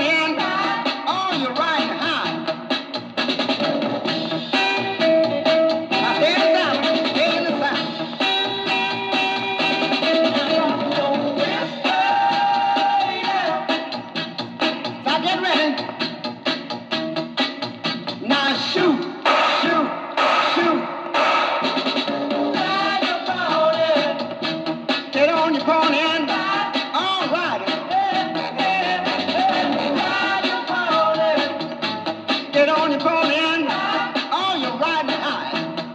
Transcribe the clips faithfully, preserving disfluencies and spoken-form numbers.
in, oh, you're riding high. Now stay in the south, stay in the south. So get ready. Now shoot, shoot, shoot. Get on your pony and all right. Get on your pony and all you're riding high.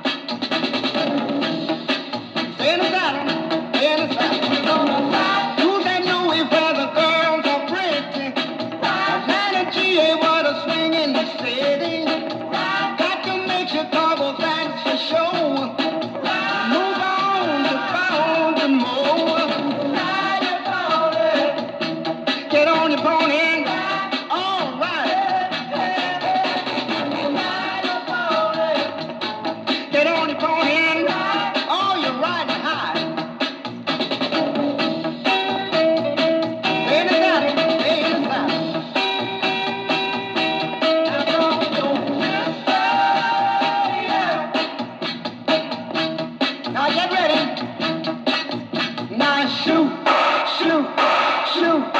Stay in the saddle, stay in the saddle. Do they know if where the girls are pretty? Atlanta, G A, what a swing in the city. Got to make your double thanks for show. Move on to pound and more. Get on your pony and all right. Get on your pony and oh, you're riding high. Stay in the saddle, stay in the saddle. Now get ready. Now shoot, shoot, shoot.